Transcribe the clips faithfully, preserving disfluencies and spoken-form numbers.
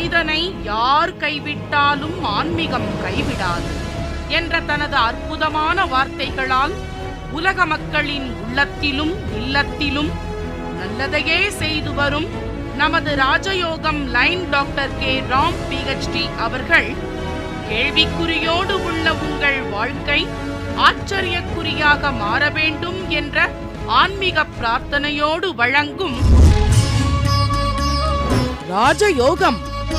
மனிதனை யார் கைவிட்டாலும் ஆன்மீகம் கைவிடாது என்ற தனது அற்புதமான வார்த்தைகளால் உலக மக்களின் உள்ளத்திலும் இல்லத்திலும் நல்லதையே செய்து வரும் நமது ராஜயோகம் line doctor K Ram PhD அவர்கள் கேள்விக்குறியோடு உள்ள உங்கள் வாழ்க்கை ஆச்சரியக்குறியாக மாற வேண்டும் என்ற ஆன்மீக பிரார்த்தனையோடு வழங்கும் ராஜயோகம்.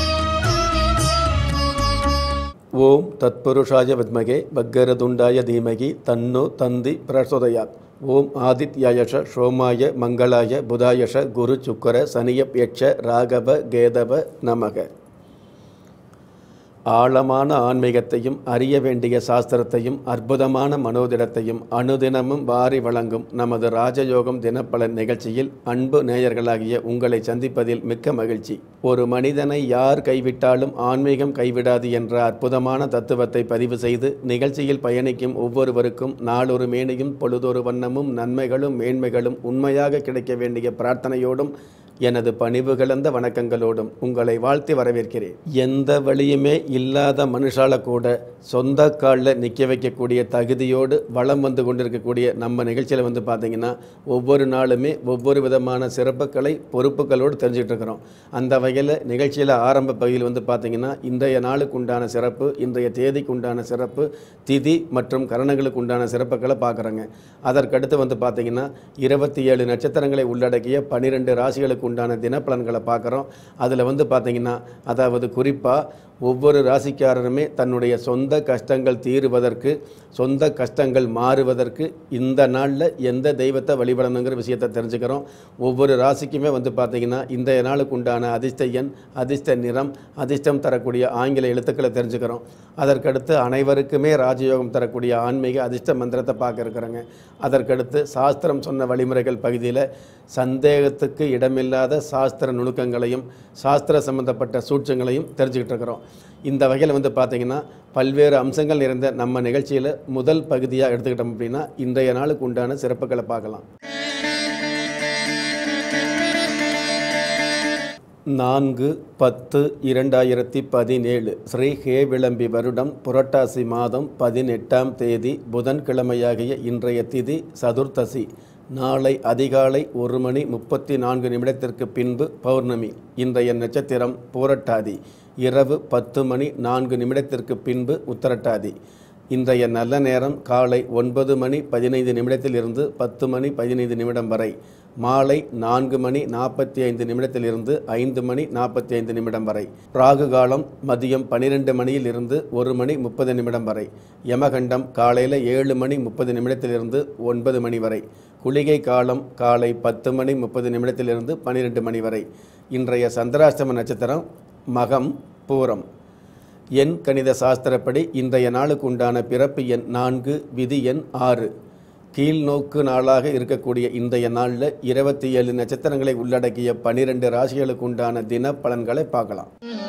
ஓம் தத்புருஷாய வித்மகே வக்கரதுண்டாய தீமகி தன்னோ தந்தி பிரசோதயாத். ஓம் ஆதித்யாயஷ சோமாய மங்களாய புதாயஷ குரு சுக்கர சனியப் யட்ச ராகவ கேதவ நமக. ஆழமான ஆன்மீகத்தையும் அறிய வேண்டிய சாஸ்திரத்தையும் அற்புதமான மனோதிடத்தையும் அனுதினமும் வாரி வழங்கும் நமது ராஜயோகம் தினப்பலன் நிகழ்ச்சியில் அன்பு நேயர்களாகிய உங்களை சந்திப்பதில் மிக்க மகிழ்ச்சி. ஒரு மனிதனை யார் கைவிட்டாலும் ஆன்மீகம் கைவிடாது என்ற அற்புதமான தத்துவத்தை பதிவு செய்து நிகழ்ச்சியில் பயணிக்கும் ஒவ்வொருவருக்கும் நாளொரு மேனியும் பொழுதொரு வண்ணமும் நன்மைகளும் மேன்மைகளும் உண்மையாக கிடைக்க வேண்டிய பிரார்த்தனையோடும் எனது பணிவு கலந்த வணக்கங்களோடும் உங்களை வாழ்த்தி வரவேற்கிறேன். எந்த வழியுமே இல்லாத மனுஷால கூட சொந்த காலில் நிற்க வைக்கக்கூடிய தகுதியோடு வளம் வந்து கொண்டிருக்கக்கூடிய நம்ம நிகழ்ச்சியில் வந்து பார்த்திங்கன்னா ஒவ்வொரு நாளுமே ஒவ்வொரு விதமான சிறப்புகளை பொறுப்புகளோடு தெரிஞ்சுக்கிட்டு இருக்கிறோம். அந்த வகையில் நிகழ்ச்சியில் ஆரம்ப பகுதியில் வந்து பார்த்திங்கன்னா இன்றைய நாளுக்கு உண்டான சிறப்பு, இன்றைய தேதிக்கு உண்டான சிறப்பு, திதி மற்றும் கரணங்களுக்கு உண்டான சிறப்புகளை பார்க்குறோங்க. அதற்கடுத்து வந்து பார்த்திங்கன்னா இருபத்தி ஏழு நட்சத்திரங்களை உள்ளடக்கிய பன்னிரெண்டு ராசிகளுக்கு உண்டான தினப்பலன்களை பார்க்குறோம். அதில் வந்து பார்த்திங்கன்னா அதாவது குறிப்பாக ஒவ்வொரு ராசிக்காரருமே தன்னுடைய சொந்த கஷ்டங்கள் தீருவதற்கு, சொந்த கஷ்டங்கள் மாறுவதற்கு இந்த நாளில் எந்த தெய்வத்தை வழிபடணுங்கிற விஷயத்தை தெரிஞ்சுக்கிறோம். ஒவ்வொரு ராசிக்குமே வந்து பார்த்திங்கன்னா இன்றைய நாளுக்கு உண்டான அதிர்ஷ்ட எண், அதிர்ஷ்ட நிறம், அதிர்ஷ்டம் தரக்கூடிய ஆங்கில எழுத்துக்களை தெரிஞ்சுக்கிறோம். அதற்கடுத்து அனைவருக்குமே ராஜயோகம் தரக்கூடிய ஆன்மீக அதிர்ஷ்ட மந்திரத்தை பார்க்க இருக்கிறோங்க. அதற்கடுத்து சாஸ்திரம் சொன்ன வழிமுறைகள் பகுதியில் சந்தேகத்துக்கு இடமில்லாத சாஸ்திர நுணுக்கங்களையும் சாஸ்திர சம்பந்தப்பட்ட சூட்சங்களையும் தெரிஞ்சுக்கிட்டு இருக்கிறோம். இந்த வகையில் வந்து பார்த்திங்கன்னா பல்வேறு அம்சங்கள் நிறைந்த நம்ம நிகழ்ச்சியில் முதல் பகுதியாக எடுத்துக்கிட்டோம் அப்படின்னா இன்றைய நாளுக்கு உண்டான சிறப்புகளை பார்க்கலாம். நான்கு பத்து இரண்டாயிரத்தி பதினேழு ஸ்ரீ ஹே விளம்பி வருடம் புரட்டாசி மாதம் பதினெட்டாம் தேதி புதன்கிழமையாகிய இன்றைய திதி சதுர்த்தசி. நாளை அதிகாலை ஒரு மணி முப்பத்தி நான்கு நிமிடத்திற்கு பின்பு பௌர்ணமி. இன்றைய நட்சத்திரம் பூரட்டாதி. இரவு பத்து மணி நான்கு நிமிடத்திற்கு பின்பு உத்தரட்டாதி. இன்றைய நல்ல நேரம் காலை ஒன்பது மணி பதினைந்து நிமிடத்திலிருந்து பத்து மணி பதினைந்து நிமிடம் வரை. மாலை நான்கு மணி நாற்பத்தி ஐந்து நிமிடத்திலிருந்து ஐந்து மணி நாற்பத்தி ஐந்து நிமிடம் வரை. ராகு காலம் மதியம் பன்னிரெண்டு மணியில் இருந்து ஒரு மணி முப்பது நிமிடம் வரை. யமகண்டம் காலையில் ஏழு மணி முப்பது நிமிடத்திலிருந்து ஒன்பது மணி வரை. குளிகை காலம் காலை பத்து மணி முப்பது நிமிடத்திலிருந்து பன்னிரெண்டு மணி வரை. இன்றைய சந்திராஷ்டம நட்சத்திரம் மகம் பூரம். எண் கணித சாஸ்திரப்படி இன்றைய நாளுக்கு உண்டான பிறப்பு எண் நான்கு, விதி எண் ஆறு. கீழ்நோக்கு நாளாக இருக்கக்கூடிய இன்றைய நாளில் இருபத்தி ஏழு நட்சத்திரங்களை உள்ளடக்கிய பனிரெண்டு ராசிகளுக்கு உண்டான தின பலன்களை பார்க்கலாம்.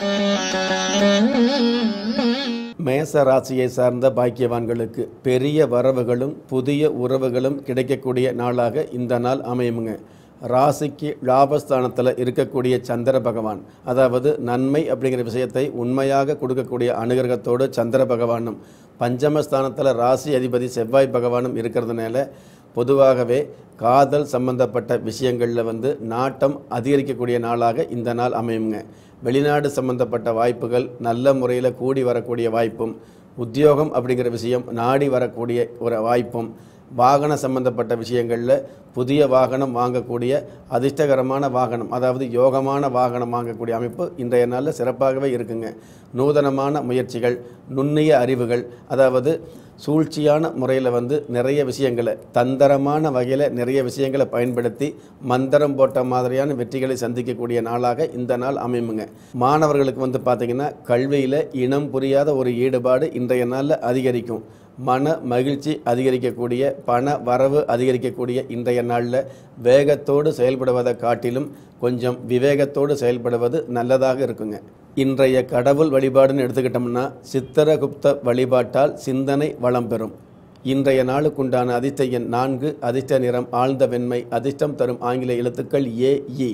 மேச ராசியை சார்ந்த பாக்கியவான்களுக்கு பெரிய வரவுகளும் புதிய உறவுகளும் கிடைக்கக்கூடிய நாளாக இந்த நாள் அமையுங்க. ராசிக்கு லாபஸ்தானத்தில் இருக்கக்கூடிய சந்திர பகவான், அதாவது நன்மை அப்படிங்கிற விஷயத்தை உண்மையாக கொடுக்கக்கூடிய அனுகிரகத்தோடு சந்திர பகவானும், பஞ்சமஸ்தானத்தில் ராசி அதிபதி செவ்வாய் பகவானும் இருக்கிறதுனால பொதுவாகவே காதல் சம்பந்தப்பட்ட விஷயங்களில் வந்து நாட்டம் அதிகரிக்கக்கூடிய நாளாக இந்த நாள் அமையுங்க. வெளிநாடு சம்பந்தப்பட்ட வாய்ப்புகள் நல்ல முறையில் கூடி வரக்கூடிய வாய்ப்பும், உத்தியோகம் அப்படிங்கிற விஷயம் நாடி வரக்கூடிய ஒரு வாய்ப்பும், வாகன சம்பந்தப்பட்ட விஷயங்களில் புதிய வாகனம் வாங்கக்கூடிய அதிர்ஷ்டகரமான வாகனம், அதாவது யோகமான வாகனம் வாங்கக்கூடிய அமைப்பு இன்றைய நாளில் சிறப்பாகவே இருக்குங்க. நூதனமான முயற்சிகள், நுண்ணிய அறிவுகள், அதாவது சூழ்ச்சியான முறையில் வந்து நிறைய விஷயங்களை தந்திரமான வகையில் நிறைய விஷயங்களை பயன்படுத்தி மந்திரம் போட்ட மாதிரியான வெற்றிகளை சந்திக்கக்கூடிய நாளாக இந்த நாள் அமையுங்க. மாணவர்களுக்கு வந்து பார்த்திங்கன்னா கல்வியில் இனம் புரியாத ஒரு ஈடுபாடு இன்றைய நாளில் அதிகரிக்கும். மன மகிழ்ச்சி அதிகரிக்கக்கூடிய, பண வரவு அதிகரிக்கக்கூடிய இன்றைய நாளில் வேகத்தோடு செயல்படுவதை காட்டிலும் கொஞ்சம் விவேகத்தோடு செயல்படுவது நல்லதாக இருக்குங்க. இன்றைய கடவுள் வழிபாடுன்னு எடுத்துக்கிட்டோம்னா சித்திரகுப்த வழிபாட்டால் சிந்தனை வளம் பெறும். இன்றைய நாளுக்குண்டான அதிர்ஷ்ட எண் நான்கு, அதிர்ஷ்ட நிறம் ஆழ்ந்த வெண்மை, அதிர்ஷ்டம் தரும் ஆங்கில எழுத்துக்கள் ஏ இ.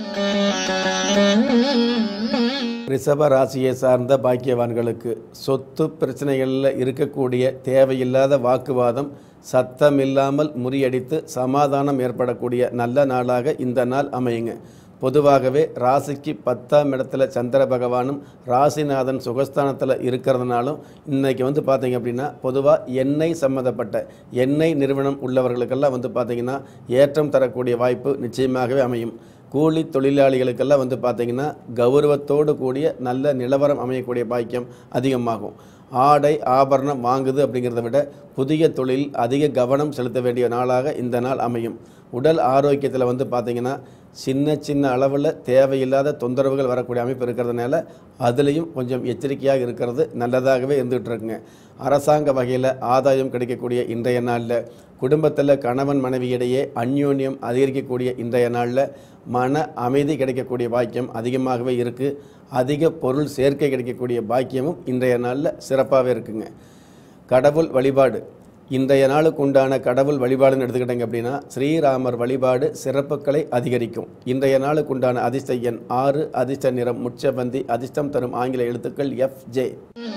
ரிஷப ராசியை சார்ந்த பாக்கியவான்களுக்கு சொத்து பிரச்சனைகளில் இருக்கக்கூடிய தேவையில்லாத வாக்குவாதம் சத்தமில்லாமல் முறியடித்து சமாதானம் ஏற்படக்கூடிய நல்ல நாளாக இந்த நாள் அமையுங்க. பொதுவாகவே ராசிக்கு பத்தாம் இடத்துல சந்திர பகவானும் ராசிநாதன் சுகஸ்தானத்தில் இருக்கிறதுனாலும் இன்றைக்கி வந்து பார்த்திங்க அப்படின்னா பொதுவாக எண்ணெய் சம்மந்தப்பட்ட எண்ணெய் நிறுவனம் உள்ளவர்களுக்கெல்லாம் வந்து பார்த்திங்கன்னா ஏற்றம் தரக்கூடிய வாய்ப்பு நிச்சயமாகவே அமையும். கூலி தொழிலாளிகளுக்கெல்லாம் வந்து பார்த்திங்கன்னா கௌரவத்தோடு கூடிய நல்ல நிலவரம் அமையக்கூடிய பாக்கியம் அதிகமாகும். ஆடை ஆபரணம் வாங்குது அப்படிங்கிறத விட புதிய தொழில் அதிக கவனம் செலுத்த வேண்டிய நாளாக இந்த நாள் அமையும். உடல் ஆரோக்கியத்தில் வந்து பார்த்திங்கன்னா சின்ன சின்ன அளவில் தேவையில்லாத தொந்தரவுகள் வரக்கூடிய அமைப்பு இருக்கிறதுனால அதுலேயும் கொஞ்சம் எச்சரிக்கையாக இருக்கிறது நல்லதாகவே இருந்துகிட்டு இருக்குங்க. அரசாங்க வகையில் ஆதாயம் கிடைக்கக்கூடிய இன்றைய நாளில் குடும்பத்தில் கணவன் மனைவியிடையே அந்யோன்யம் அதிகரிக்கக்கூடிய இன்றைய நாளில் மன அமைதி கிடைக்கக்கூடிய பாக்கியம் அதிகமாகவே இருக்குது. அதிக பொருள் சேர்க்கை கிடைக்கக்கூடிய பாக்கியமும் இன்றைய நாளில் சிறப்பாகவே இருக்குங்க. கடவுள் வழிபாடு இன்றைய நாளுக்கு உண்டான கடவுள் வழிபாடுன்னு எடுத்துக்கிட்டீங்க அப்படின்னா ஸ்ரீராமர் வழிபாடு சிறப்புகளை அதிகரிக்கும். இன்றைய நாளுக்கு உண்டான அதிர்ஷ்ட எண் ஆறு, அதிர்ஷ்ட நிறம் முச்சவந்தி, அதிர்ஷ்டம் தரும் ஆங்கில எழுத்துக்கள் எஃப் ஜே.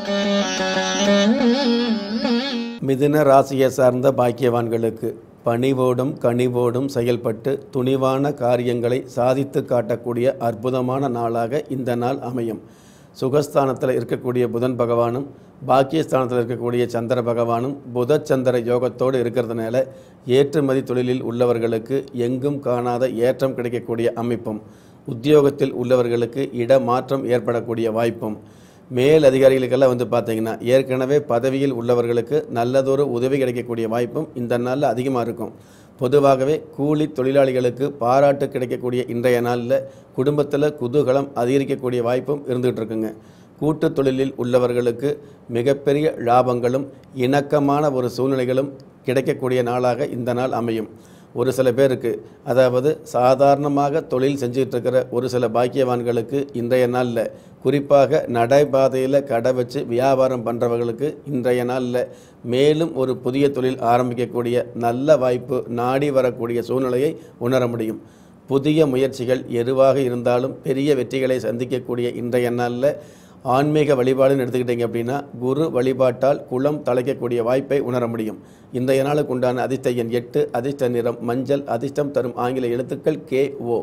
மிதுன ராசியை சார்ந்த பாக்கியவான்களுக்கு பணிவோடும் கனிவோடும் செயல்பட்டு துணிவான காரியங்களை சாதித்து காட்டக்கூடிய அற்புதமான நாளாக இந்த நாள் அமையும். சுகஸ்தானத்தில் இருக்கக்கூடிய புதன் பகவானும் பாக்கியஸ்தானத்தில் இருக்கக்கூடிய சந்திர பகவானும் புத சந்திர யோகத்தோடு இருக்கிறதுனால ஏற்றுமதி தொழிலில் உள்ளவர்களுக்கு எங்கும் காணாத ஏற்றம் கிடைக்கக்கூடிய அமைப்பும், உத்தியோகத்தில் உள்ளவர்களுக்கு இடமாற்றம் ஏற்படக்கூடிய வாய்ப்பும், மேல் அதிகாரிகளுக்கெல்லாம் வந்து பார்த்திங்கன்னா ஏற்கனவே பதவியில் உள்ளவர்களுக்கு நல்லதொரு உதவி கிடைக்கக்கூடிய வாய்ப்பும் இந்த நாளில் அதிகமாக இருக்கும். பொதுவாகவே கூலி தொழிலாளிகளுக்கு பாராட்டு கிடைக்கக்கூடிய இன்றைய நாளில் குடும்பத்தில் குதூகலம் அதிகரிக்கக்கூடிய வாய்ப்பும் இருந்துகிட்டு இருக்குங்க. கூட்டு தொழிலில் உள்ளவர்களுக்கு மிகப்பெரிய லாபங்களும் இணக்கமான ஒரு சூழ்நிலைகளும் கிடைக்கக்கூடிய நாளாக இந்த நாள் அமையும். ஒரு சில பேருக்கு அதாவது சாதாரணமாக தொழில் செஞ்சுக்கிட்டு இருக்கிற ஒரு சில பாக்கியவான்களுக்கு இன்றைய நாளில் குறிப்பாக நடைபாதையில் கடை வச்சு வியாபாரம் பண்ணுறவர்களுக்கு இன்றைய நாளில் மேலும் ஒரு புதிய தொழில் ஆரம்பிக்கக்கூடிய நல்ல வாய்ப்பு நாடி வரக்கூடிய சூழ்நிலையை உணர முடியும். புதிய முயற்சிகள் எதுவாக இருந்தாலும் பெரிய வெற்றிகளை சந்திக்கக்கூடிய இன்றைய நாளில் ஆன்மீக வழிபாடுன்னு எடுத்துக்கிட்டிங்க அப்படின்னா குரு வழிபாட்டால் குலம் தழைக்கக்கூடிய வாய்ப்பை உணர முடியும். இன்றைய நாளுக்கு உண்டான அதிர்ஷ்ட எண் எட்டு, அதிர்ஷ்ட நிறம் மஞ்சள், அதிர்ஷ்டம் தரும் ஆங்கில எழுத்துக்கள் கே ஓ.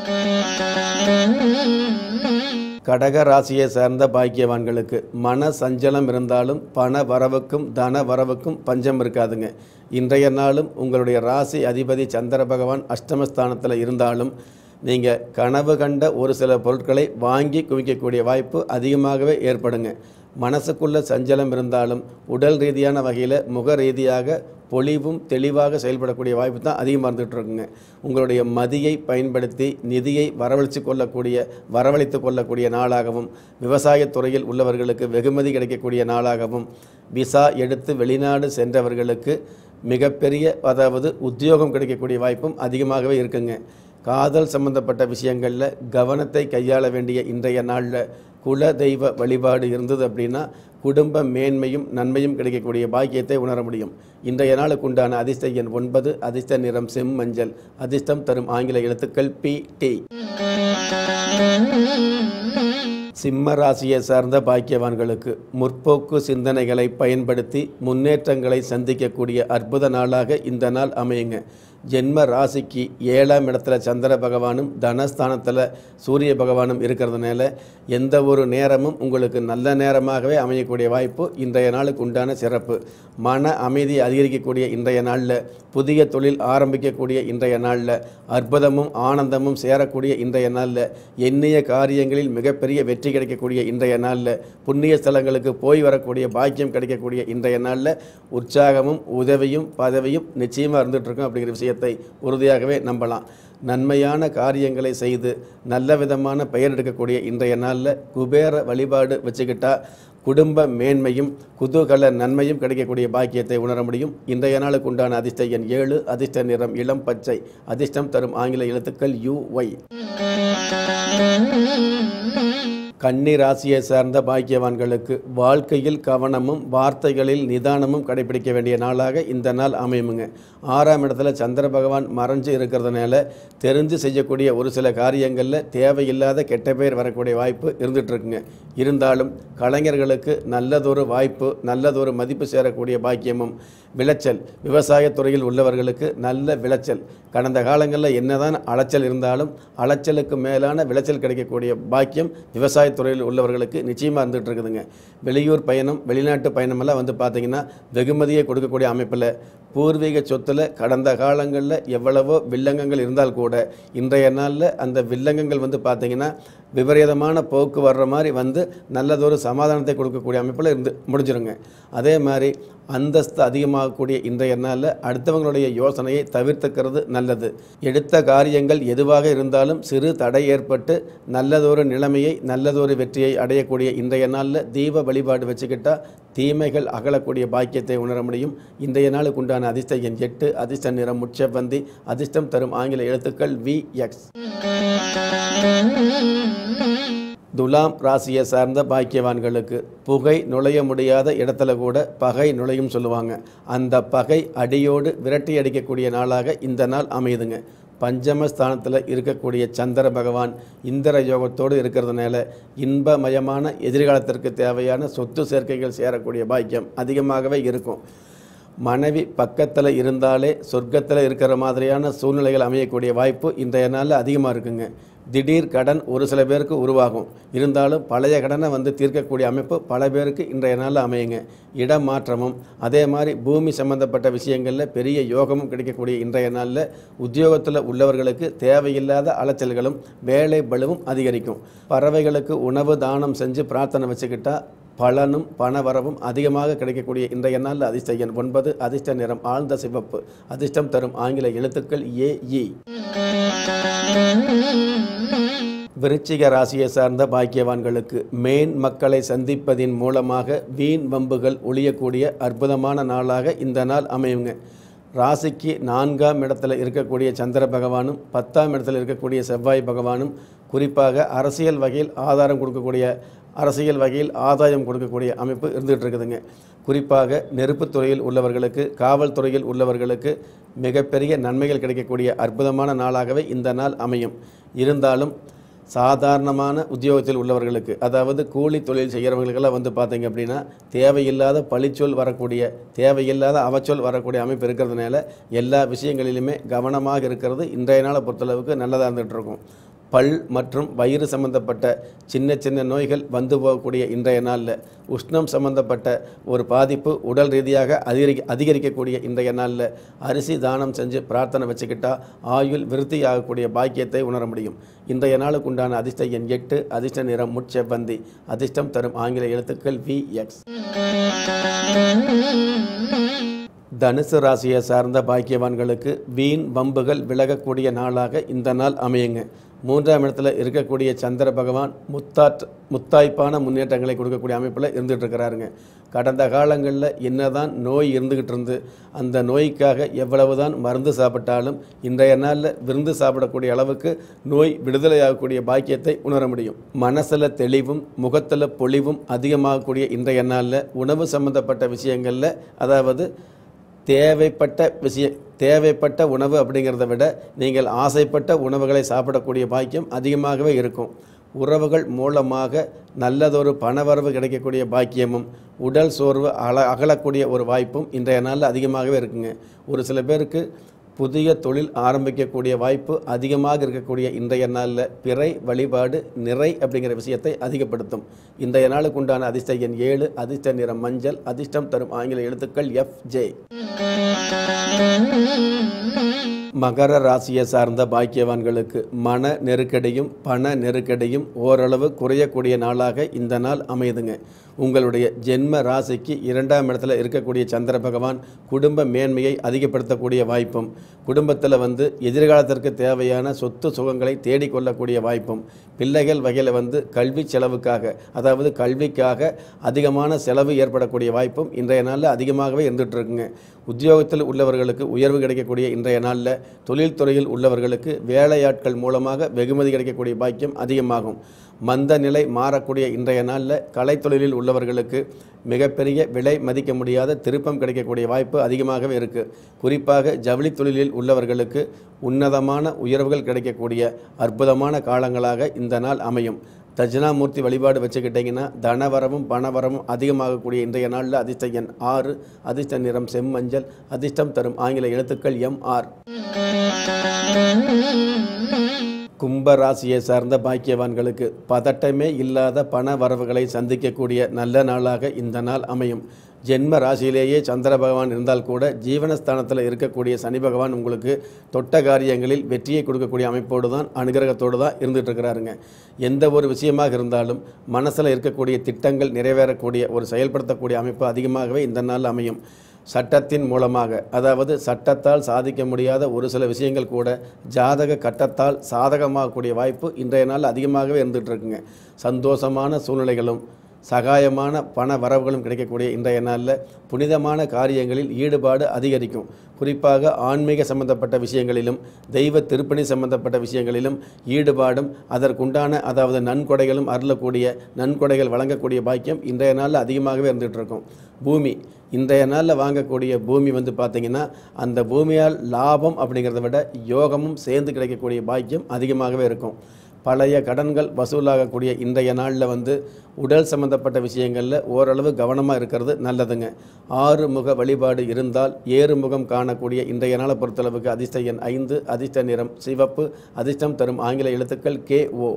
கடக ராசியை சார்ந்த பாக்கியவான்களுக்கு மன சஞ்சலம் இருந்தாலும் பண வரவுக்கும் தன வரவுக்கும் பஞ்சம் இருக்காதுங்க. இன்றைய நாளும் உங்களுடைய ராசி அதிபதி சந்திர பகவான் அஷ்டமஸ்தானத்தில் இருந்தாலும் நீங்கள் கனவு கண்ட ஒரு சில பொருட்களை வாங்கி குவிக்கக்கூடிய வாய்ப்பு அதிகமாகவே ஏற்படுங்க. மனசுக்குள்ள சஞ்சலம் இருந்தாலும் உடல் ரீதியான வகையில் முக ரீதியாக பொலிவும் தெளிவாக செயல்படக்கூடிய வாய்ப்பு தான் அதிகமாக இருந்துகிட்டு இருக்குங்க. உங்களுடைய மதியை பயன்படுத்தி நிதியை வரவழைத்து கொள்ளக்கூடிய வரவழைத்து கொள்ளக்கூடிய நாளாகவும், விவசாயத்துறையில் உள்ளவர்களுக்கு வெகுமதி கிடைக்கக்கூடிய நாளாகவும், விசா எடுத்து வெளிநாடு சென்றவர்களுக்கு மிகப்பெரிய அதாவது உத்தியோகம் கிடைக்கக்கூடிய வாய்ப்பும் அதிகமாகவே இருக்குங்க. காதல் சம்பந்தப்பட்ட விஷயங்களில் கவனத்தை கையாள வேண்டிய இன்றைய நாளில் குல தெய்வ வழிபாடு இருந்தது அப்படின்னா குடும்ப மேன்மையும் நன்மையும் கிடைக்கக்கூடிய பாக்கியத்தை உணர முடியும். இன்றைய நாளுக்கு உண்டான அதிர்ஷ்ட எண் ஒன்பது, அதிர்ஷ்ட நிறம் செம்மஞ்சள், அதிர்ஷ்டம் தரும் ஆங்கில எழுத்துக்கள் பி டி. சிம்ம ராசியை சார்ந்த பாக்கியவான்களுக்கு முற்போக்கு சிந்தனைகளை பயன்படுத்தி முன்னேற்றங்களை சந்திக்கக்கூடிய அற்புத நாளாக இந்த நாள் அமையுங்க. ஜென்ம ராசிக்கு ஏழாம் இடத்துல சந்திர பகவானும் தனஸ்தானத்தில் சூரிய பகவானும் இருக்கிறதுனால எந்த ஒரு நேரமும் உங்களுக்கு நல்ல நேரமாகவே அமையக்கூடிய வாய்ப்பு இன்றைய நாளுக்கு உண்டான சிறப்பு. மன அமைதி அதிகரிக்கக்கூடிய இன்றைய நாளில், புதிய தொழில் ஆரம்பிக்கக்கூடிய இன்றைய நாளில், அற்புதமும் ஆனந்தமும் சேரக்கூடிய இன்றைய நாளில், எண்ணிய காரியங்களில் மிகப்பெரிய வெற்றி கிடைக்கக்கூடிய இன்றைய நாளில், புண்ணிய ஸ்தலங்களுக்கு போய் வரக்கூடிய பாக்கியம் கிடைக்கக்கூடிய இன்றைய நாளில் உற்சாகமும் உதவியும் பதவியும் நிச்சயமாக இருந்துகிட்ருக்கும் அப்படிங்கிற விஷயம் உறுதியாகவே நம்பலாம். நன்மையான காரியங்களை செய்து நல்ல விதமான பெயர் எடுக்கக்கூடிய இன்றைய நாளில் குபேர வழிபாடு வச்சுக்கிட்டா குடும்ப மேன்மையும் குதூகல நன்மையும் கிடைக்கக்கூடிய பாக்கியத்தை உணர முடியும். இன்றைய நாளுக்கு உண்டான அதிர்ஷ்ட எண் ஏழு, அதிர்ஷ்ட நிறம் இளம் பச்சை, அதிர்ஷ்டம் தரும் ஆங்கில எழுத்துக்கள் யூ ஒய். கன்னி ராசியை சார்ந்த பாக்கியவான்களுக்கு வாழ்க்கையில் கவனமும் வார்த்தைகளில் நிதானமும் கடைபிடிக்க வேண்டிய நாளாக இந்த நாள் அமையுமுங்க. ஆறாம் இடத்துல சந்திர பகவான் மறைஞ்சு இருக்கிறதுனால தெரிஞ்சு செய்யக்கூடிய ஒரு சில காரியங்களில் தேவையில்லாத கெட்ட பேர் வரக்கூடிய வாய்ப்பு இருந்துகிட்ருக்குங்க. இருந்தாலும் கலைஞர்களுக்கு நல்லதொரு வாய்ப்பு, நல்லதொரு மதிப்பு சேரக்கூடிய பாக்கியமும் விளைச்சல், விவசாயத்துறையில் உள்ளவர்களுக்கு நல்ல விளைச்சல். கடந்த காலங்களில் என்னதான் அலைச்சல் இருந்தாலும் அலைச்சலுக்கு மேலான விளைச்சல் கிடைக்கக்கூடிய பாக்கியம் விவசாயத்துறையில் உள்ளவர்களுக்கு நிச்சயமாக இருந்துகிட்டு இருக்குதுங்க. வெளியூர் பயணம், வெளிநாட்டு பயணமெல்லாம் வந்து பார்த்திங்கன்னா வெகுமதியை கொடுக்கக்கூடிய அமைப்பில் பூர்வீக சொத்தில் கடந்த காலங்களில் எவ்வளவோ வில்லங்கங்கள் இருந்தால் கூட இன்றைய நாளில் அந்த வில்லங்கங்கள் வந்து பார்த்திங்கன்னா விபரீதமான போக்கு வர்ற மாதிரி வந்து நல்லதொரு சமாதானத்தை கொடுக்கக்கூடிய அமைப்பில் இருந்து முடிஞ்சிருங்க. அதே மாதிரி அந்தஸ்து அதிகமாகக்கூடிய இன்றைய நாளில் அடுத்தவங்களுடைய யோசனையை தவிர்த்துக்கிறது நல்லது. எடுத்த காரியங்கள் எதுவாக இருந்தாலும் சிறு தடை ஏற்பட்டு நல்லதொரு நிலைமையை, நல்லதொரு வெற்றியை அடையக்கூடிய இன்றைய நாளில் தீப வழிபாடு வச்சுக்கிட்டால் தீமைகள் அகலக்கூடிய பாக்கியத்தை உணர முடியும். இன்றைய நாளுக்கு உண்டான அதிர்ஷ்ட எண் எட்டு, அதிர்ஷ்ட நிறம் முச்சவந்தி, அதிர்ஷ்டம் தரும் ஆங்கில எழுத்துக்கள் வி எக்ஸ். துலாம் ராசியை சார்ந்த பாக்கியவான்களுக்கு புகை நுழைய முடியாத இடத்துல கூட பகை நுழையும் சொல்லுவாங்க. அந்த பகை அடியோடு விரட்டி அடிக்கக்கூடிய நாளாக இந்த நாள் அமையுதுங்க. பஞ்சமஸ்தானத்தில் இருக்கக்கூடிய சந்திர பகவான் இந்திர யோகத்தோடு இருக்கிறதுனால இன்பமயமான எதிர்காலத்திற்கு தேவையான சொத்து சேர்க்கைகள் சேரக்கூடிய பாக்கியம் அதிகமாகவே இருக்கும். மனைவி பக்கத்தில் இருந்தாலே சொர்க்கத்தில் இருக்கிற மாதிரியான சூழ்நிலைகள் அமையக்கூடிய வாய்ப்பு இன்றைய நாளில் அதிகமாக இருக்குங்க. திடீர் கடன் ஒரு சில பேருக்கு உருவாகும். இருந்தாலும் பழைய கடனை வந்து தீர்க்கக்கூடிய அமைப்பு பல பேருக்கு இன்றைய நாளில் அமையுங்க. இடமாற்றமும் அதே மாதிரி பூமி சம்பந்தப்பட்ட விஷயங்களில் பெரிய யோகமும் கிடைக்கக்கூடிய இன்றைய நாளில் உத்தியோகத்தில் உள்ளவர்களுக்கு தேவையில்லாத அலைச்சல்களும் வேலை பளுவும் அதிகரிக்கும். பறவைகளுக்கு உணவு தானம் செஞ்சு பிரார்த்தனை வச்சுக்கிட்டா பலனும் பணவரவும் அதிகமாக கிடைக்கக்கூடிய இன்றைய நாளில் அதிர்ஷ்ட எண் ஒன்பது, அதிர்ஷ்ட நிறம் ஆழ்ந்த சிவப்பு, அதிர்ஷ்டம் தரும் ஆங்கில எழுத்துக்கள் ஏ இ. விருச்சிக ராசியை சார்ந்த பாக்கியவான்களுக்கு மேன் மக்களை சந்திப்பதின் மூலமாக வீண் வம்புகள் ஒழியக்கூடிய அற்புதமான நாளாக இந்த நாள் அமையுங்க. ராசிக்கு நான்காம் இடத்துல இருக்கக்கூடிய சந்திர பகவானும் பத்தாம் இடத்துல இருக்கக்கூடிய செவ்வாய் பகவானும் குறிப்பாக அரசியல் வகையில் ஆதாரம் கொடுக்கக்கூடிய அரசியல் வகையில் ஆதாயம் கொடுக்கக்கூடிய அமைப்பு இருந்துகிட்டு இருக்குதுங்க. குறிப்பாக நெருப்புத்துறையில் உள்ளவர்களுக்கு, காவல்துறையில் உள்ளவர்களுக்கு மிகப்பெரிய நன்மைகள் கிடைக்கக்கூடிய அற்புதமான நாளாகவே இந்த நாள் அமையும். இருந்தாலும் சாதாரணமான உத்தியோகத்தில் உள்ளவர்களுக்கு, அதாவது கூலி தொழில் செய்கிறவங்களுக்கெல்லாம் வந்து பார்த்திங்க அப்படின்னா தேவையில்லாத பழிச்சொல் வரக்கூடிய, தேவையில்லாத அவச்சொல் வரக்கூடிய அமைப்பு இருக்கிறதுனால எல்லா விஷயங்களிலுமே கவனமாக இருக்கிறது இன்றைய நாளை பொறுத்தளவுக்கு நல்லதாக இருந்துகிட்டு இருக்கும். பல் மற்றும் வயிறு சம்பந்தப்பட்ட சின்ன சின்ன நோய்கள் வந்து போகக்கூடிய இன்றைய நாளில் உஷ்ணம் சம்பந்தப்பட்ட ஒரு பாதிப்பு உடல் ரீதியாக அதிகரி அதிகரிக்கக்கூடிய இன்றைய நாளில் அரிசி தானம் செஞ்சு பிரார்த்தனை வச்சுக்கிட்டா ஆயுள் விருத்தி ஆகக்கூடிய பாக்கியத்தை உணர முடியும். இன்றைய நாளுக்கு உண்டான அதிர்ஷ்ட எண் எட்டு, அதிர்ஷ்ட நிறம் முட்செவ்வந்தி, அதிர்ஷ்டம் தரும் ஆங்கில எழுத்துக்கள் வி எக்ஸ். தனுசு ராசியை சார்ந்த பாக்கியவான்களுக்கு வீண் வம்புகள் விலகக்கூடிய நாளாக இந்த நாள் அமையுங்க. மூன்றாம் இடத்துல இருக்கக்கூடிய சந்திர பகவான் முத்தாட் முத்தாய்ப்பான முன்னேற்றங்களை கொடுக்கக்கூடிய அமைப்பில் இருந்துகிட்டு இருக்கிறாருங்க. கடந்த காலங்களில் என்னதான் நோய் இருந்துகிட்டு இருந்து அந்த நோய்க்காக எவ்வளவு தான் மருந்து சாப்பிட்டாலும் இன்றைய நாளில் விருந்து சாப்பிடக்கூடிய அளவுக்கு நோய் விடுதலையாகக்கூடிய பாக்கியத்தை உணர முடியும். மனசில் தெளிவும் முகத்தில் பொலிவும் அதிகமாகக்கூடிய இன்றைய நாளில் உணவு சம்பந்தப்பட்ட விஷயங்களில், அதாவது தேவைப்பட்ட விஷய தேவைப்பட்ட உணவு அப்படிங்கிறத விட நீங்கள் ஆசைப்பட்ட உணவுகளை சாப்பிடக்கூடிய பாக்கியம் அதிகமாகவே இருக்கும். உறவுகள் மூலமாக நல்லதொரு பணவரவு கிடைக்கக்கூடிய பாக்கியமும் உடல் சோர்வு அல அகலக்கூடிய ஒரு வாய்ப்பும் இன்றைய நாளில் அதிகமாகவே இருக்குங்க. ஒரு சில பேருக்கு புதிய தொழில் ஆரம்பிக்கக்கூடிய வாய்ப்பு அதிகமாக இருக்கக்கூடிய இன்றைய நாளில் பிறை வழிபாடு நிறை அப்படிங்கிற விஷயத்தை அதிகப்படுத்தும். இன்றைய நாளுக்கு உண்டான அதிர்ஷ்ட எண் ஏழு, அதிர்ஷ்ட நிறம் மஞ்சள், அதிர்ஷ்டம் தரும் ஆங்கில எழுத்துக்கள் எஃப் ஜே. மகர ராசியை சார்ந்த பாக்கியவான்களுக்கு மன நெருக்கடியும் பண நெருக்கடியும் ஓரளவு குறையக்கூடிய நாளாக இந்த நாள் அமையுதுங்க. உங்களுடைய ஜென்ம ராசிக்கு இரண்டாம் இடத்துல இருக்கக்கூடிய சந்திர பகவான் குடும்ப மேன்மையை அதிகப்படுத்தக்கூடிய வாய்ப்பும், குடும்பத்தில் வந்து எதிர்காலத்திற்கு தேவையான சொத்து சுகங்களை தேடிக்கொள்ளக்கூடிய வாய்ப்பும், பிள்ளைகள் வகையில் வந்து கல்வி செலவுக்காக, அதாவது கல்விக்காக அதிகமான செலவு ஏற்படக்கூடிய வாய்ப்பும் இன்றைய நாளில் அதிகமாகவே இருந்துகிட்ருக்குங்க. உத்தியோகத்தில் உள்ளவர்களுக்கு உயர்வு கிடைக்கக்கூடிய இன்றைய நாளில் தொழில்துறையில் உள்ளவர்களுக்கு வேலையாட்கள் மூலமாக வெகுமதி கிடைக்கக்கூடிய பாக்கியம் அதிகமாகும். மந்த நிலை மாறக்கூடிய இன்றைய நாளில் கலைத்தொழிலில் உள்ளவர்களுக்கு மிகப்பெரிய விலை மதிக்க முடியாத திருப்பம் கிடைக்கக்கூடிய வாய்ப்பு அதிகமாகவே இருக்குது. குறிப்பாக ஜவுளி தொழிலில் உள்ளவர்களுக்கு உன்னதமான உயர்வுகள் கிடைக்கக்கூடிய அற்புதமான காலங்களாக இந்த நாள் அமையும். தட்சிணாமூர்த்தி வழிபாடு வச்சுக்கிட்டிங்கன்னா தனவரமும் பணவரமும் அதிகமாகக்கூடிய இன்றைய நாளில் அதிர்ஷ்ட எண் ஆறு, அதிர்ஷ்ட நிறம் செம்மஞ்சள், அதிர்ஷ்டம் தரும் ஆங்கில எழுத்துக்கள் எம் ஆர். கும்ப ராசியை சார்ந்த பாக்கியவான்களுக்கு பதட்டமே இல்லாத பண வரவுகளை சந்திக்கக்கூடிய நல்ல நாளாக இந்த நாள் அமையும். ஜென்ம ராசியிலேயே சந்திர பகவான் இருந்தால் கூட ஜீவனஸ்தானத்தில் இருக்கக்கூடிய சனி பகவான் உங்களுக்கு தொட்ட காரியங்களில் வெற்றியை கொடுக்கக்கூடிய அமைப்போடு தான் அனுகிரகத்தோடு தான் இருந்துகிட்டு இருக்கிறாருங்க. எந்த ஒரு விஷயமாக இருந்தாலும் மனசில் இருக்கக்கூடிய திட்டங்கள் நிறைவேறக்கூடிய ஒரு செயல்படுத்தக்கூடிய அமைப்பு அதிகமாகவே இந்த நாள் அமையும். சட்டத்தின் மூலமாக, அதாவது சட்டத்தால் சாதிக்க முடியாத ஒரு சில விஷயங்கள் கூட ஜாதக கட்டத்தால் சாதகமாகக்கூடிய வாய்ப்பு இன்றைய நாள் அதிகமாகவே இருந்துகிட்டு இருக்குங்க. சந்தோஷமான சூழ்நிலைகளும் சகாயமான பண வரவுகளும் கிடைக்கக்கூடிய இன்றைய நாளில் புனிதமான காரியங்களில் ஈடுபாடு அதிகரிக்கும். குறிப்பாக ஆன்மீக சம்பந்தப்பட்ட விஷயங்களிலும் தெய்வ திருப்பணி சம்பந்தப்பட்ட விஷயங்களிலும் ஈடுபாடும் அதற்குண்டான அதாவது நன்கொடைகளும் அருளக்கூடிய நன்கொடைகள் வழங்கக்கூடிய பாக்கியம் இன்றைய நாளில் அதிகமாகவே இருந்துகிட்டு இருக்கும். பூமி, இன்றைய நாளில் வாங்கக்கூடிய பூமி வந்து பார்த்திங்கன்னா அந்த பூமியால் லாபம் அப்படிங்கிறத விட யோகமும் சேர்ந்து கிடைக்கக்கூடிய பாக்கியம் அதிகமாகவே இருக்கும். பழைய கடன்கள் வசூலாகக்கூடிய இன்றைய நாளில் வந்து உடல் சம்பந்தப்பட்ட விஷயங்களில் ஓரளவு கவனமாக இருக்கிறது நல்லதுங்க. ஆறு முக வழிபாடு இருந்தால் ஏறு முகம் காணக்கூடிய இன்றைய நாளை பொறுத்தளவுக்கு அதிர்ஷ்ட எண் ஐந்து, அதிர்ஷ்ட நிறம் சிவப்பு, அதிர்ஷ்டம் தரும் ஆங்கில எழுத்துக்கள் கே ஓ.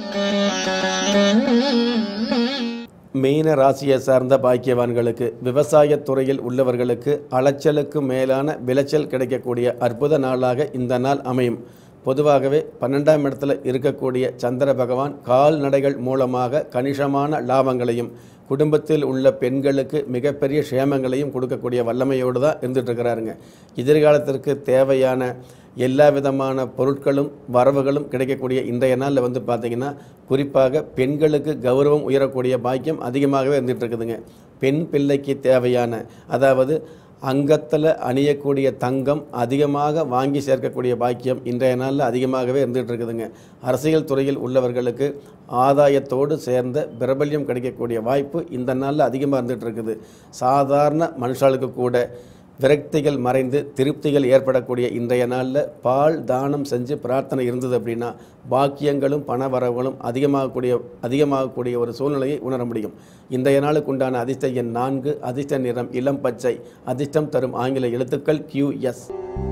மீன ராசியை சார்ந்த பாக்கியவான்களுக்கு விவசாயத்துறையில் உள்ளவர்களுக்கு அலைச்சலுக்கு மேலான விளைச்சல் கிடைக்கக்கூடிய அற்புத நாளாக இந்த நாள் அமையும். பொதுவாகவே பன்னெண்டாம் இடத்துல இருக்கக்கூடிய சந்திர பகவான் கால்நடைகள் மூலமாக கணிசமான லாபங்களையும் குடும்பத்தில் உள்ள பெண்களுக்கு மிகப்பெரிய க்ஷேமங்களையும் கொடுக்கக்கூடிய வல்லமையோடு தான் இருந்துகிட்ருக்கிறாருங்க. எதிர்காலத்திற்கு தேவையான எல்லா விதமான பொருட்களும் வரவுகளும் கிடைக்கக்கூடிய இன்றைய நாளில் வந்து பார்த்திங்கன்னா குறிப்பாக பெண்களுக்கு கௌரவம் உயரக்கூடிய பாக்கியம் அதிகமாகவே இருந்துகிட்ருக்குதுங்க. பெண் பிள்ளைக்கு தேவையான அதாவது அங்கத்தில் அணியக்கூடிய தங்கம் அதிகமாக வாங்கி சேர்க்கக்கூடிய பாக்கியம் இன்றைய நாளில் அதிகமாகவே இருந்துகிட்டு இருக்குதுங்க. அரசியல் துறையில் உள்ளவர்களுக்கு ஆதாயத்தோடு சேர்ந்த பிரபல்யம் கிடைக்கக்கூடிய வாய்ப்பு இந்த நாளில் அதிகமாக இருந்துகிட்டு இருக்குது. சாதாரண மனுஷாளுக்கு கூட விரக்திகள் மறைந்து திருப்திகள் ஏற்படக்கூடிய இன்றைய நாளில் பால் தானம் செஞ்சு பிரார்த்தனை இருந்தது அப்படின்னா பாக்கியங்களும் பண வரவுகளும் அதிகமாகக்கூடிய அதிகமாகக்கூடிய ஒரு சூழ்நிலையை உணர முடியும். இன்றைய நாளுக்கு உண்டான அதிர்ஷ்ட எண் நான்கு, அதிர்ஷ்ட நிறம் இளம் பச்சை, அதிர்ஷ்டம் தரும் ஆங்கில எழுத்துக்கள் கியூ எஸ்.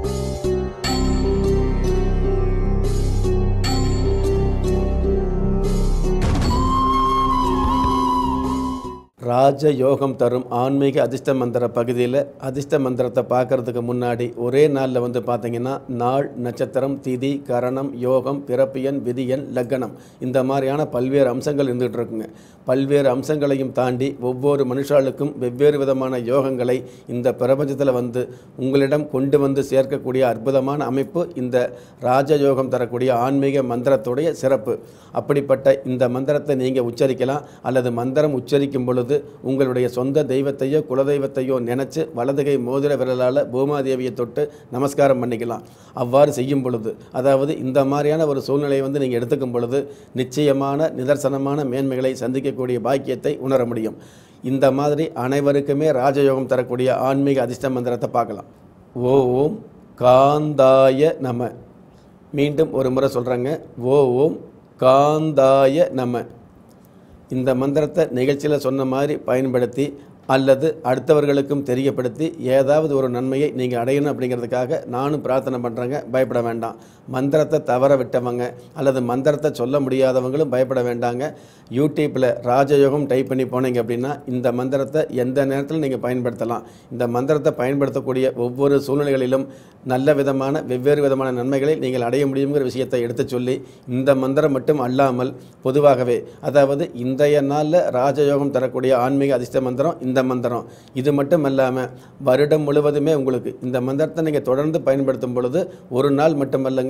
ராஜ யோகம் தரும் ஆன்மீக அதிர்ஷ்ட மந்திர பகுதியில் அதிர்ஷ்ட மந்திரத்தை பார்க்கறதுக்கு முன்னாடி ஒரே நாளில் வந்து பார்த்திங்கன்னா நாள், நட்சத்திரம், திதி, கரணம், யோகம், பிறப்பியன், விதியன், லக்னம் இந்த மாதிரியான பல்வேறு அம்சங்கள் இருந்துகிட்டு இருக்குங்க. பல்வேறு அம்சங்களையும் தாண்டி ஒவ்வொரு மனுஷாளுக்கும் வெவ்வேறு விதமான யோகங்களை இந்த பிரபஞ்சத்தில் வந்து உங்களிடம் கொண்டு வந்து சேர்க்கக்கூடிய அற்புதமான அமைப்பு இந்த ராஜயோகம் தரக்கூடிய ஆன்மீக மந்திரத்துடைய சிறப்பு. அப்படிப்பட்ட இந்த மந்திரத்தை நீங்கள் உச்சரிக்கலாம் அல்லது மந்திரம் உச்சரிக்கும் பொழுது உங்களுடைய சொந்த தெய்வத்தையோ குலதெய்வத்தையோ நினைச்சு வலதுகை மோதிர விரலால் பூமாதேவியை தொட்டு நமஸ்காரம் பண்ணிக்கலாம். அவ்வாறு செய்யும் பொழுது அதாவது இந்த மாதிரியான ஒரு சூழ்நிலையை வந்து நீங்கள் எடுத்துக்கும் பொழுது நிச்சயமான நிதர்சனமான மேன்மைகளை சந்திக்கக்கூடிய பாக்கியத்தை உணர முடியும். இந்த மாதிரி அனைவருக்குமே ராஜயோகம் தரக்கூடிய ஆன்மீக அதிர்ஷ்ட மந்திரத்தை பார்க்கலாம். ஓம் காந்தாய நம. மீண்டும் ஒரு முறை சொல்கிறேங்க. ஓம் காந்தாய நம. இந்த மந்திரத்தை நிகழ்ச்சியில் சொன்ன மாதிரி பயன்படுத்தி அல்லது அடுத்தவர்களுக்கும் தெரியப்படுத்தி ஏதாவது ஒரு நன்மையை நீங்கள் அடையணும் அப்படிங்கிறதுக்காக நானும் பிரார்த்தனை பண்ணுறேங்க. பயப்பட வேண்டாம். மந்திரத்தை தவற விட்டவங்க அல்லது மந்திரத்தை சொல்ல முடியாதவங்களும் பயப்பட வேண்டாங்க. யூடியூப்பில் ராஜயோகம் டைப் பண்ணி போனீங்க அப்படின்னா இந்த மந்திரத்தை எந்த நேரத்தில் நீங்கள் பயன்படுத்தலாம். இந்த மந்திரத்தை பயன்படுத்தக்கூடிய ஒவ்வொரு சூழ்நிலைகளிலும் நல்ல விதமான வெவ்வேறு விதமான நன்மைகளை நீங்கள் அடைய முடியுங்கிற விஷயத்தை எடுத்து சொல்லி இந்த மந்திரம் மட்டும் அல்லாமல் பொதுவாகவே அதாவது இன்றைய நாளில் ராஜயோகம் தரக்கூடிய ஆன்மீக அதிர்ஷ்ட மந்திரம் இந்த மந்திரம். இது மட்டும் இல்லாமல் வருடம் முழுவதுமே உங்களுக்கு இந்த மந்திரத்தை நீங்கள் தொடர்ந்து பயன்படுத்தும் பொழுது ஒரு நாள் மட்டுமல்லங்க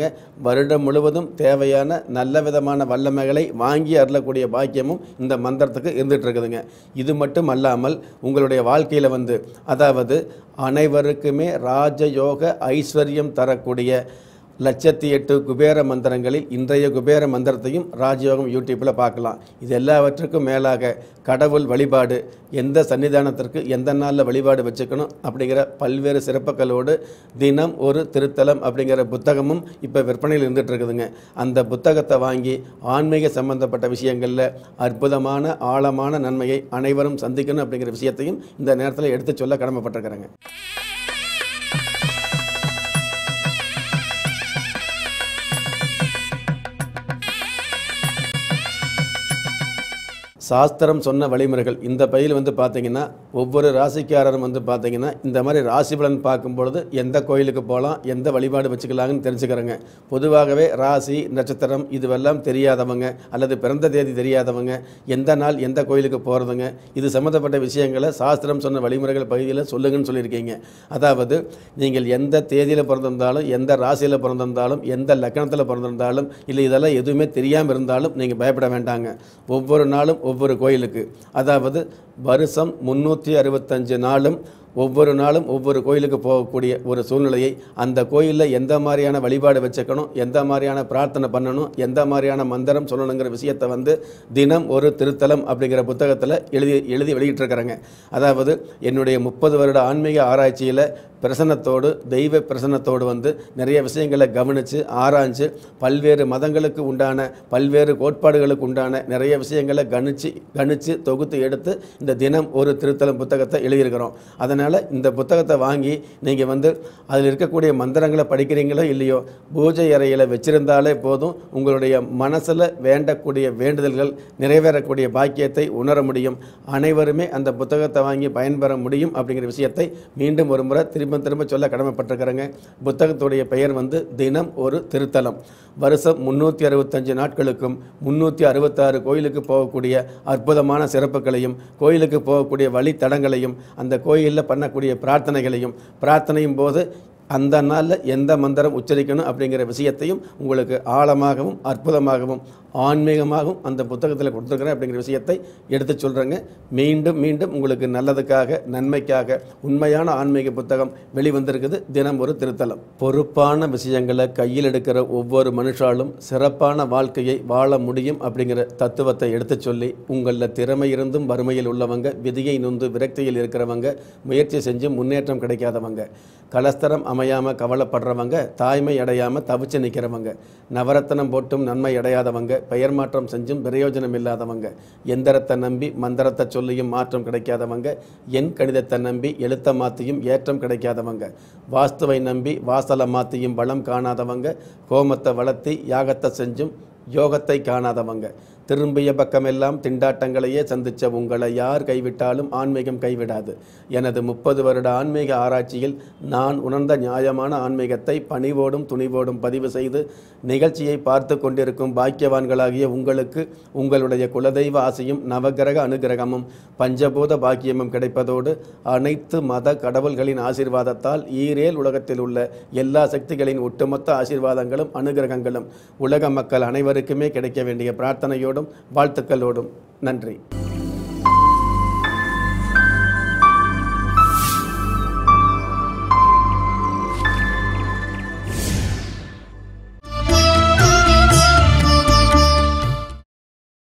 இல்லைங்க, வருடம் முழுவதும் தேவையான நல்ல விதமான வல்லமைகளை வாங்கி அருளக்கூடிய பாக்கியமும் இந்த மந்திரத்துக்கு இருந்துகிட்டு இருக்குதுங்க. இது மட்டும் அல்லாமல் உங்களுடைய வாழ்க்கையில் வந்து அதாவது அனைவருக்குமே ராஜயோக ஐஸ்வர்யம் தரக்கூடிய லட்சத்தி எட்டு குபேர மந்திரங்களில் இன்றைய குபேர மந்திரத்தையும் ராஜயோகம் யூடியூப்பில் பார்க்கலாம். இது எல்லாவற்றுக்கும் மேலாக கடவுள் வழிபாடு, எந்த சன்னிதானத்திற்கு எந்த நாளில் வழிபாடு வச்சுக்கணும் அப்படிங்கிற பல்வேறு சிறப்புகளோடு தினம் ஒரு திருத்தலம் அப்படிங்கிற புத்தகமும் இப்போ விற்பனையில் இருந்துகிட்டு இருக்குதுங்க. அந்த புத்தகத்தை வாங்கி ஆன்மீக சம்பந்தப்பட்ட விஷயங்களில் அற்புதமான ஆழமான நன்மையை அனைவரும் சந்திக்கணும் அப்படிங்கிற விஷயத்தையும் இந்த நேரத்தில் எடுத்து சொல்ல கடமைப்பட்டிருக்கிறேங்க. சாஸ்திரம் சொன்ன வழிமுறைகள் இந்த பையில் வந்து பார்த்தீங்கன்னா ஒவ்வொரு ராசிக்காரரும் வந்து பார்த்தீங்கன்னா இந்த மாதிரி ராசி பலன் பார்க்கும்பொழுது எந்த கோயிலுக்கு போகலாம், எந்த வழிபாடு வச்சுக்கலாங்கன்னு தெரிஞ்சுக்கிறேங்க. பொதுவாகவே ராசி நட்சத்திரம் இதுவெல்லாம் தெரியாதவங்க அல்லது பிறந்த தேதி தெரியாதவங்க எந்த நாள் எந்த கோயிலுக்கு போகிறதுங்க, இது சம்மந்தப்பட்ட விஷயங்களை சாஸ்திரம் சொன்ன வழிமுறைகள் பகுதியில் சொல்லுங்கன்னு சொல்லியிருக்கீங்க. அதாவது நீங்கள் எந்த தேதியில் பிறந்திருந்தாலும், எந்த ராசியில் பிறந்திருந்தாலும், எந்த லக்கணத்தில் பிறந்திருந்தாலும், இல்லை இதெல்லாம் எதுவுமே தெரியாமல் இருந்தாலும் நீங்கள் பயப்பட வேண்டாங்க. ஒவ்வொரு நாளும் ஒவ்வொரு கோயிலுக்கு, அதாவது வருஷம் முன்னூற்றி அறுபத்தஞ்சு நாளும் ஒவ்வொரு நாளும் ஒவ்வொரு கோயிலுக்கு போகக்கூடிய ஒரு சூழ்நிலையை, அந்த கோயிலில் எந்த மாதிரியான வழிபாடு வச்சுக்கணும், எந்த மாதிரியான பிரார்த்தனை பண்ணணும், எந்த மாதிரியான மந்திரம் சொல்லணுங்கிற விஷயத்தை வந்து தினம் ஒரு திருத்தலம் அப்படிங்கிற புத்தகத்தில் எழுதி எழுதி வெளியிட்டிருக்கிறேங்க. அதாவது என்னுடைய முப்பது வருட ஆன்மீக ஆராய்ச்சியில் பிரசன்னத்தோடு தெய்வ பிரசன்னத்தோடு வந்து நிறைய விஷயங்களை கவனித்து ஆராய்ஞ்சு பல்வேறு மதங்களுக்கு உண்டான பல்வேறு கோட்பாடுகளுக்கு உண்டான நிறைய விஷயங்களை கணிச்சு கணிச்சு தொகுத்து எடுத்து இந்த தினம் ஒரு திருத்தலம் புத்தகத்தை எழுதியிருக்கிறோம். அதனால் இந்த புத்தகத்தை வாங்கி நீங்கள் வந்து அதில் இருக்கக்கூடிய மந்திரங்களை படிக்கிறீங்களோ இல்லையோ, பூஜை அறையில் வச்சிருந்தாலே போதும், உங்களுடைய மனசில் வேண்டக்கூடிய வேண்டுதல்கள் நிறைவேறக்கூடிய பாக்கியத்தை உணர முடியும். அனைவருமே அந்த புத்தகத்தை வாங்கி பயன்பெற முடியும் அப்படிங்கிற விஷயத்தை மீண்டும் ஒரு முறை திரும்ப திரும்ப சொல்ல கடமைப்பட்டிருக்கிறேங்க. புத்தகத்துடைய பெயர் வந்து தினம் ஒரு திருத்தலம். வருஷம் முன்னூற்றி அறுபத்தஞ்சு நாட்களுக்கும் முன்னூற்றி அறுபத்தாறு கோயிலுக்கு போகக்கூடிய அற்புதமான சிறப்புகளையும், கோயிலுக்கு போகக்கூடிய வழித்தடங்களையும், அந்த கோயிலில் பண்ணக்கூடிய பிரார்த்தனைகளையும், பிரார்த்தனையும் போது அந்த நாளில் எந்த மந்திரம் உச்சரிக்கணும் அப்படிங்கிற விஷயத்தையும் உங்களுக்கு ஆழமாகவும் அற்புதமாகவும் ஆன்மீகமாகவும் அந்த புத்தகத்தில் கொடுத்துருக்குறேன் அப்படிங்கிற விஷயத்தை எடுத்து சொல்கிறேங்க. மீண்டும் மீண்டும் உங்களுக்கு நல்லதுக்காக நன்மைக்காக உண்மையான ஆன்மீக புத்தகம் வெளிவந்திருக்குது, தினம் ஒரு திருத்தலம். பொறுப்பான விஷயங்களை கையில் எடுக்கிற ஒவ்வொரு மனுஷாலும் சிறப்பான வாழ்க்கையை வாழ முடியும் அப்படிங்கிற தத்துவத்தை எடுத்து சொல்லி, உங்களில் திறமை இருந்தும் வறுமையில் உள்ளவங்க, விதியை நொந்து விரக்தியில் இருக்கிறவங்க, முயற்சி செஞ்சு முன்னேற்றம் கிடைக்காதவங்க, கலஸ்தரம் அமையாமல் கவலைப்படுறவங்க, தாய்மை அடையாமல் தவிச்சு நிற்கிறவங்க, நவரத்தனம் போட்டும் நன்மை அடையாதவங்க, பெயர் மாற்றம் செஞ்சும் பிரயோஜனம் இல்லாதவங்க, எந்திரத்தை நம்பி மந்திரத்தை சொல்லியும் மாற்றம் கிடைக்காதவங்க, எண் கணிதத்தை நம்பி எழுத்த மாற்றியும் ஏற்றம் கிடைக்காதவங்க, வாஸ்துவை நம்பி வாசலை மாற்றியும் வளம் காணாதவங்க, கோமத்தை வளர்த்தி யாகத்தை செஞ்சும் யோகத்தை காணாதவங்க, திரும்பிய பக்கமெல்லாம் திண்டாட்டங்களையே சந்தித்த உங்களை யார் கைவிட்டாலும் ஆன்மீகம் கைவிடாது. எனது முப்பது வருட ஆன்மீக ஆராய்ச்சியில் நான் உணர்ந்த நியாயமான ஆன்மீகத்தை பணிவோடும் துணிவோடும் பதிவு செய்து நிகழ்ச்சியை பார்த்து கொண்டிருக்கும் பாக்கியவான்களாகிய உங்களுக்கு உங்களுடைய குலதெய்வ ஆசையும் நவகிரக அனுகிரகமும் பஞ்சபூத பாக்கியமும் கிடைப்பதோடு அனைத்து மத கடவுள்களின் ஆசீர்வாதத்தால் ஈரேல் உலகத்தில் உள்ள எல்லா சக்திகளின் ஒட்டுமொத்த ஆசீர்வாதங்களும் அனுகிரகங்களும் உலக மக்கள் அனைவருக்குமே கிடைக்க வேண்டிய பிரார்த்தனையோடும் வாழ்த்துக்களோடும் நன்றி.